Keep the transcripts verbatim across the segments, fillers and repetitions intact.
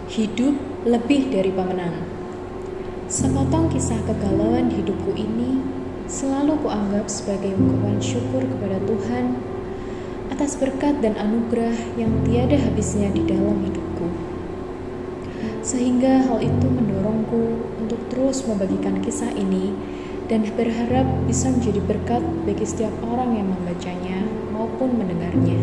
Hidup lebih dari pemenang. Sepotong kisah kegalauan hidupku ini selalu kuanggap sebagai ungkapan syukur kepada Tuhan atas berkat dan anugerah yang tiada habisnya di dalam hidupku. Sehingga hal itu mendorongku untuk terus membagikan kisah ini dan berharap bisa menjadi berkat bagi setiap orang yang membacanya maupun mendengarnya.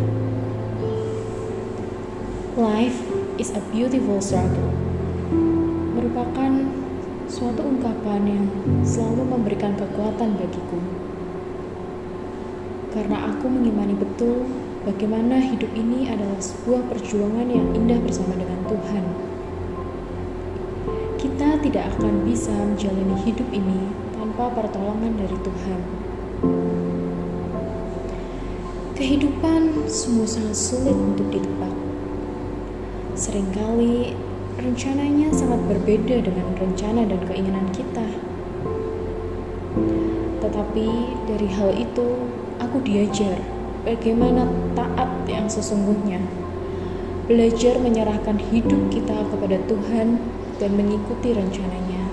Life is a beautiful struggle merupakan suatu ungkapan yang selalu memberikan kekuatan bagiku. Karena aku mengimani betul bagaimana hidup ini adalah sebuah perjuangan yang indah bersama dengan Tuhan. Kita tidak akan bisa menjalani hidup ini tanpa pertolongan dari Tuhan. Kehidupan sungguh sangat sulit untuk ditebak. Seringkali rencananya sangat berbeda dengan rencana dan keinginan kita. Tetapi dari hal itu, aku diajar bagaimana taat yang sesungguhnya. Belajar menyerahkan hidup kita kepada Tuhan dan mengikuti rencananya.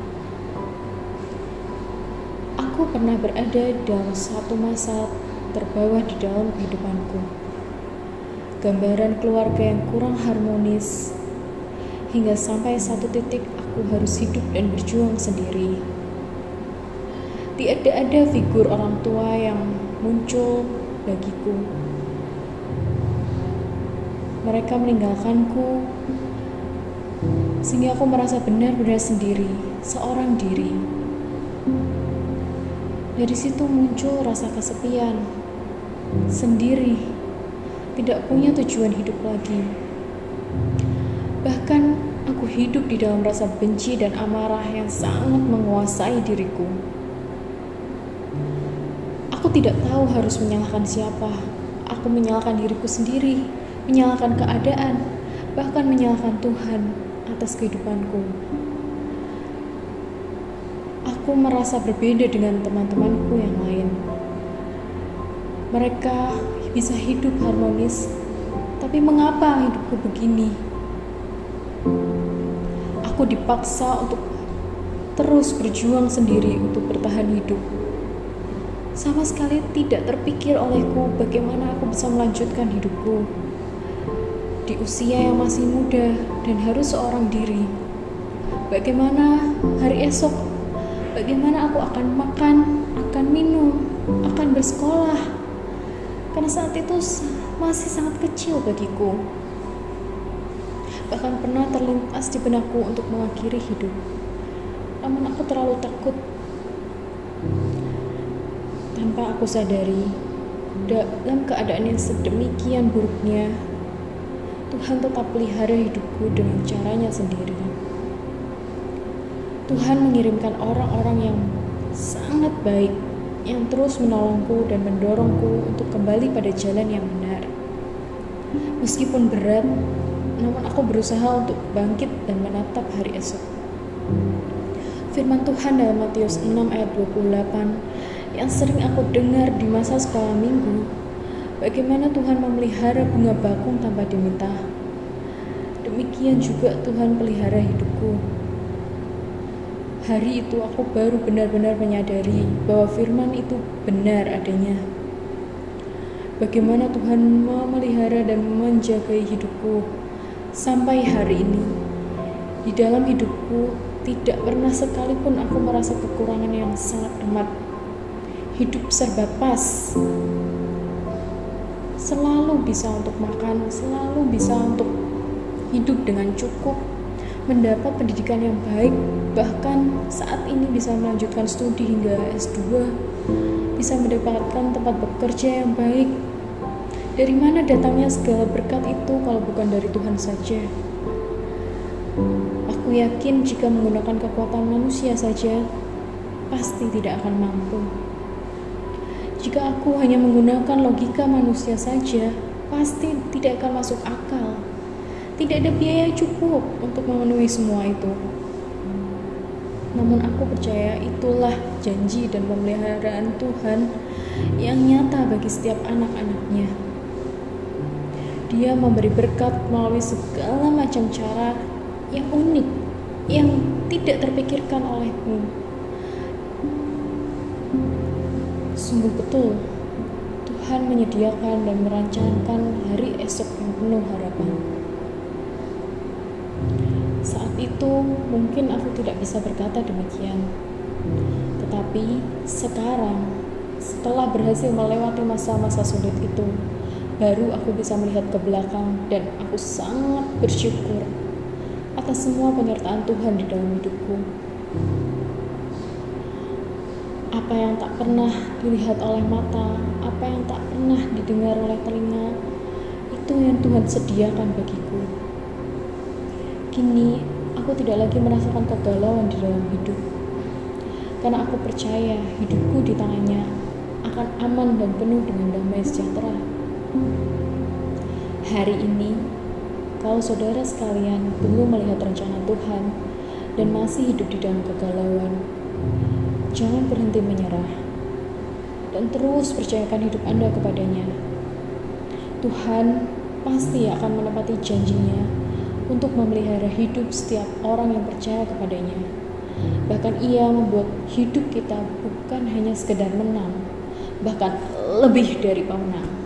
Aku pernah berada dalam satu masa terbawah di dalam kehidupanku. Gambaran keluarga yang kurang harmonis, hingga sampai satu titik aku harus hidup dan berjuang sendiri. Tidak ada figur orang tua yang muncul bagiku. Mereka meninggalkanku, sehingga aku merasa benar-benar sendiri, seorang diri. Dari situ muncul rasa kesepian, sendiri, tidak punya tujuan hidup lagi. Bahkan aku hidup di dalam rasa benci dan amarah yang sangat menguasai diriku. Aku tidak tahu harus menyalahkan siapa. Aku menyalahkan diriku sendiri, menyalahkan keadaan, bahkan menyalahkan Tuhan atas kehidupanku. Aku merasa berbeda dengan teman-temanku yang lain. Mereka bisa hidup harmonis, tapi mengapa hidupku begini? Aku dipaksa untuk terus berjuang sendiri untuk bertahan hidup. Sama sekali tidak terpikir olehku bagaimana aku bisa melanjutkan hidupku di usia yang masih muda dan harus seorang diri. Bagaimana hari esok? Bagaimana aku akan makan, akan minum, akan bersekolah? Karena saat itu masih sangat kecil bagiku. Bahkan pernah terlintas di benakku untuk mengakhiri hidup. Namun aku terlalu takut. Tanpa aku sadari, dalam keadaan yang sedemikian buruknya, Tuhan tetap pelihara hidupku dengan caranya sendiri. Tuhan mengirimkan orang-orang yang sangat baik, yang terus menolongku dan mendorongku untuk kembali pada jalan yang benar. Meskipun berat, namun aku berusaha untuk bangkit dan menatap hari esok. Firman Tuhan dalam Matius enam ayat dua puluh delapan yang sering aku dengar di masa sekolah minggu, bagaimana Tuhan memelihara bunga bakung tanpa diminta. Demikian juga Tuhan pelihara hidupku. Hari itu aku baru benar-benar menyadari bahwa firman itu benar adanya. Bagaimana Tuhan memelihara dan menjaga hidupku sampai hari ini. Di dalam hidupku tidak pernah sekalipun aku merasa kekurangan yang sangat amat. Hidup serba pas. Selalu bisa untuk makan, selalu bisa untuk hidup dengan cukup, mendapat pendidikan yang baik, bahkan saat ini bisa melanjutkan studi hingga S dua, bisa mendapatkan tempat bekerja yang baik. Dari mana datangnya segala berkat itu kalau bukan dari Tuhan saja? Aku yakin jika menggunakan kekuatan manusia saja, pasti tidak akan mampu. Jika aku hanya menggunakan logika manusia saja, pasti tidak akan masuk akal. Tidak ada biaya cukup untuk memenuhi semua itu. Namun aku percaya itulah janji dan pemeliharaan Tuhan yang nyata bagi setiap anak-anaknya. Dia memberi berkat melalui segala macam cara yang unik, yang tidak terpikirkan olehmu. Sungguh betul, Tuhan menyediakan dan merancangkan hari esok yang penuh harapan. Saat itu mungkin aku tidak bisa berkata demikian. Tetapi sekarang, setelah berhasil melewati masa-masa sulit itu, baru aku bisa melihat ke belakang dan aku sangat bersyukur atas semua penyertaan Tuhan di dalam hidupku. Apa yang tak pernah dilihat oleh mata, apa yang tak pernah didengar oleh telinga, itu yang Tuhan sediakan bagiku. Kini aku tidak lagi merasakan kegalauan di dalam hidup, karena aku percaya hidupku di tangannya akan aman dan penuh dengan damai sejahtera. Hari ini, kalau saudara sekalian belum melihat rencana Tuhan dan masih hidup di dalam kegalauan, jangan berhenti menyerah dan terus percayakan hidup Anda kepadanya. Tuhan pasti akan menepati janjinya untuk memelihara hidup setiap orang yang percaya kepadanya. Bahkan Ia membuat hidup kita bukan hanya sekedar menang, bahkan lebih dari pemenang.